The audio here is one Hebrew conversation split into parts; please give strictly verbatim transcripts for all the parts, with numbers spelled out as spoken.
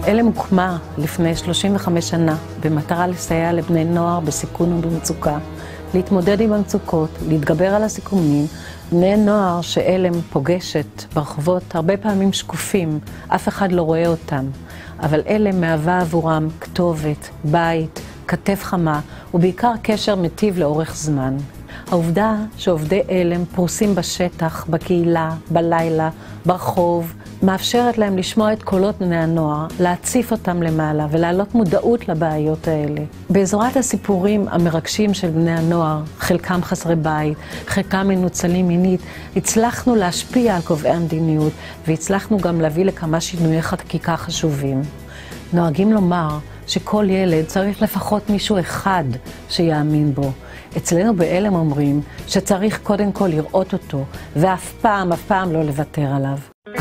אלם הוקמה לפני שלושים וחמש שנה במטרה לסייע לבני נוער בסיכון ובמצוקה, להתמודד עם המצוקות, להתגבר על הסיכונים. בני נוער שאלם פוגשת ברחובות הרבה פעמים שקופים, אף אחד לא רואה אותם, אבל אלם מהווה עבורם כתובת, בית, כתף חמה ובעיקר קשר מטיב לאורך זמן. העובדה שעובדי אלם פרוסים בשטח, בקהילה, בלילה, ברחוב, מאפשרת להם לשמוע את קולות בני הנוער, להציף אותם למעלה ולהעלות מודעות לבעיות האלה. בעזרת הסיפורים המרגשים של בני הנוער, חלקם חסרי בית, חלקם מנוצלים מינית, הצלחנו להשפיע על קובעי המדיניות והצלחנו גם להביא לכמה שינויי חקיקה חשובים. נוהגים לומר שכל ילד צריך לפחות מישהו אחד שיאמין בו. אצלנו באלם אומרים שצריך קודם כל לראות אותו, ואף פעם, אף פעם לא לוותר עליו.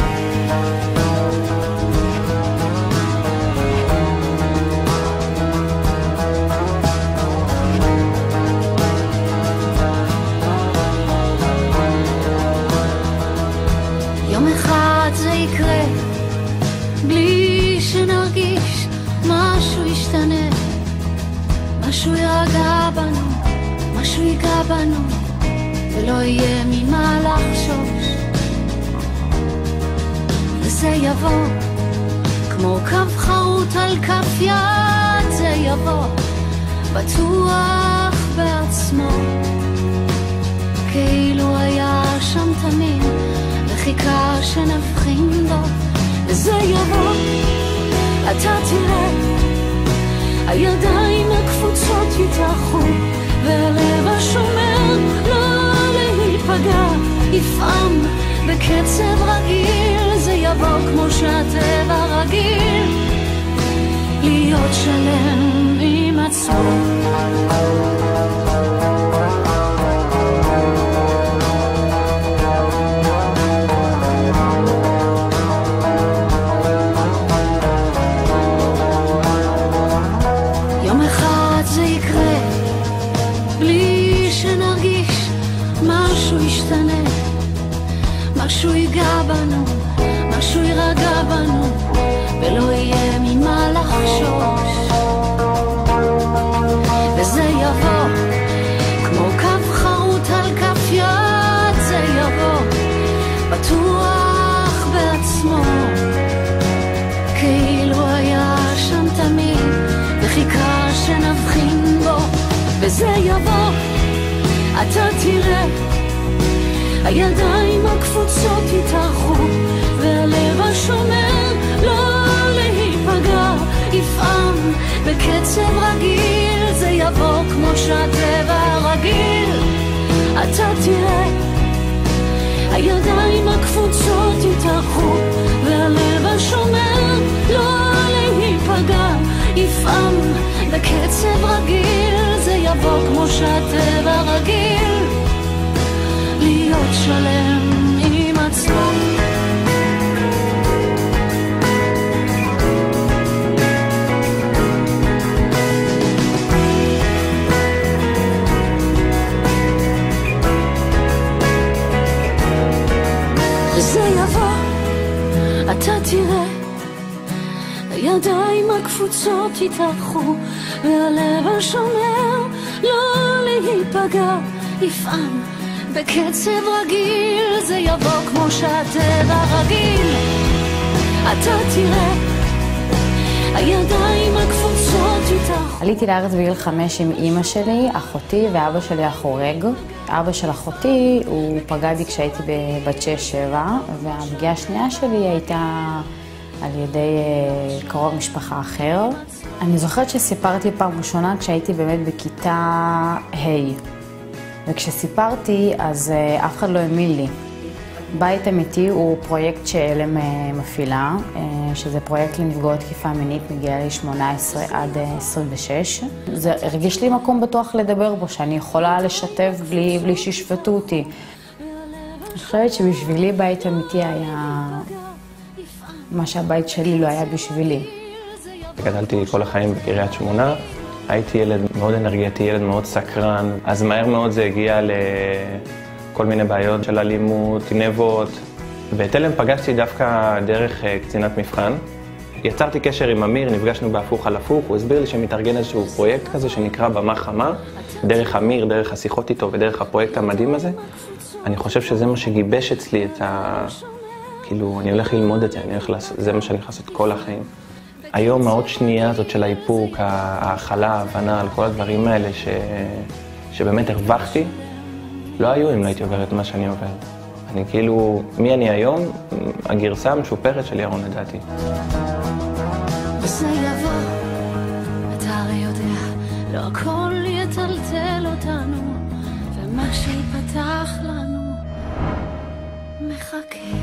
יום אחד זה יקרה, בלי שנרגיש משהו ישתנה, משהו ירגע בנו, משהו ייגע בנו, ולא יהיה ממה לחשוש. וזה יבוא, כמו קו חרוט על כף יד, זה יבוא, בטוח בעצמו, כאילו היה שם תמיד, וחיכה שנבחין בו. וזה יבוא, אתה תראה, הידיים הקפוצות יתאחו, והלב השומר לא להיפגע, יפעם בקצב רגיל. זה יבוא כמו שהטבע רגיל, להיות שלם עם עצמו. יום אחד זה יקרה, בלי שנרגיש משהו ישתנה, משהו ייגע בנו, משהו יירגע בנו, ולא יהיה ממה לחשוש. וזה יבוא, כמו קו חרוט על כף יד, זה יבוא, בטוח בעצמו, כאילו היה שם תמיד, וחיכה שנבחין בו. וזה יבוא, אתה תראה, הידיים הקפוצות יתאחו, והלב השומר לא להיפגע, יפעם בקצב רגיל. זה יבוא כמו שהטבע רגיל, אתה תראה, הידיים הקפוצות יתאחו, והלב השומר לא להיפגע, יפעם בקצב רגיל. זה יבוא כמו שהטבע רגיל, להיות שלם עם עצמו. וזה יבוא, אתה תראה, הידיים הקפוצות יתאחו, והלב השומר לא להיפגע, יפעם בקצב רגיל. זה יבוא כמו שהטבע רגיל, אתה תראה, הידיים הקפוצות יתאחו. עליתי לארץ בגיל חמש עם אמא שלי, אחותי ואבא שלי החורג. אבא של אחותי הוא פגע בי כשהייתי בת שש שבע, והפגיעה השנייה שלי הייתה על ידי קרוב משפחה אחר. אני זוכרת שסיפרתי פעם ראשונה כשהייתי באמת בכיתה ה', וכשסיפרתי אז אף אחד לא האמין לי. בית אמיתי הוא פרויקט שאלם מפעילה, שזה פרויקט לנפגעות תקיפה מינית מגיל שמונה עשרה עד עשרים ושש. זה הרגיש לי מקום בטוח לדבר בו, שאני יכולה לשתף בלי, בלי שישפטו אותי. אני חושבת שבשבילי בית אמיתי היה מה שהבית שלי לא היה בשבילי. גדלתי כל החיים בקריית שמונה, הייתי ילד מאוד אנרגטי, ילד מאוד סקרן, אז מהר מאוד זה הגיע לכל מיני בעיות של אלימות, גנבות. ואת אלם פגשתי דווקא דרך קצינת מבחן, יצרתי קשר עם אמיר, נפגשנו בהפוך על הפוך, הוא הסביר לי שמתארגן איזשהו פרויקט כזה שנקרא במה חמה, דרך אמיר, דרך השיחות איתו ודרך הפרויקט המדהים הזה. אני חושב שזה מה שגיבש אצלי את ה... כאילו, אני הולך ללמוד את זה, אני הולך לעשות, זה מה שאני הולך לעשות כל החיים. היום העוד שנייה הזאת של האיפוק, ההאכלה, ההבנה, על כל הדברים האלה ש... שבאמת הרווחתי, לא היו אם לא הייתי עובר את מה שאני עובר. אני כאילו, מי אני היום? הגרסה המשופרת של ירון לדעתי. וזה יבוא, אתה הרי יודע, לא הכל יטלטל אותנו, ומה שיפתח לנו מחכה.